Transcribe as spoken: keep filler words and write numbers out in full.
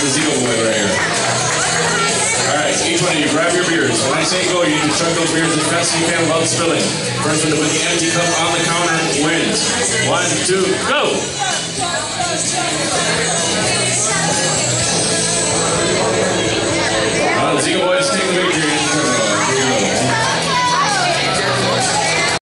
the Zito boy right here. Alright, each one of you, grab your beers. When I say go, you need to chug those beers as fast as you can without spilling. First one to put the empty cup on the counter wins. One, two, go!